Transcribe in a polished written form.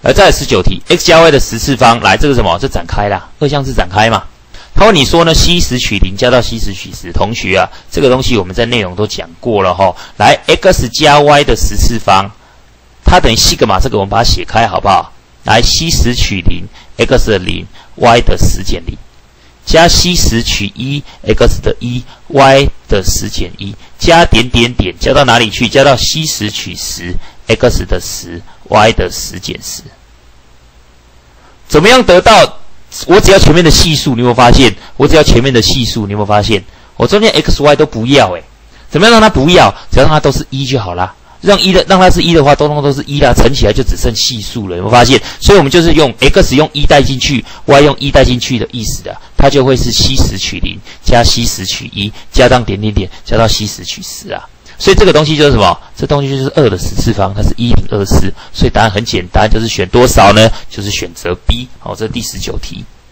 再来19题 ，x 加 y 的10次方，来这个什么？这展开啦，二项式展开嘛。他问你说呢 ，c 10取0加到 c 10取10，同学啊，这个东西我们在内容都讲过了哈。来 ，x 加 y 的10次方，它等于西格玛，这个我们把它写开好不好？来 ，c 10取0，x 的0，y 的10减0，加 c 10取1，x 的1，y 的10减1，加点点点，加到哪里去？加到 c 10取10，x 的10，y 的10减10。怎么样得到？我只要前面的系数，你有没有发现？我只要前面的系数，你有没有发现？我中间 x、y 都不要怎么样让它不要？只要让它都是1就好啦。让它是1的话，都是1啦，乘起来就只剩系数了，有没有发现？所以我们就是用 x 用1带进去 ，y 用1带进去的意思啊，它就会是 c 10取0加 c 10取1加上点点点加到 c 10取10啊。所以这个东西就是什么？这东西就是2的10次方，它是1024。所以答案很简单，就是选多少呢？就是选择 B。好，这是第19题。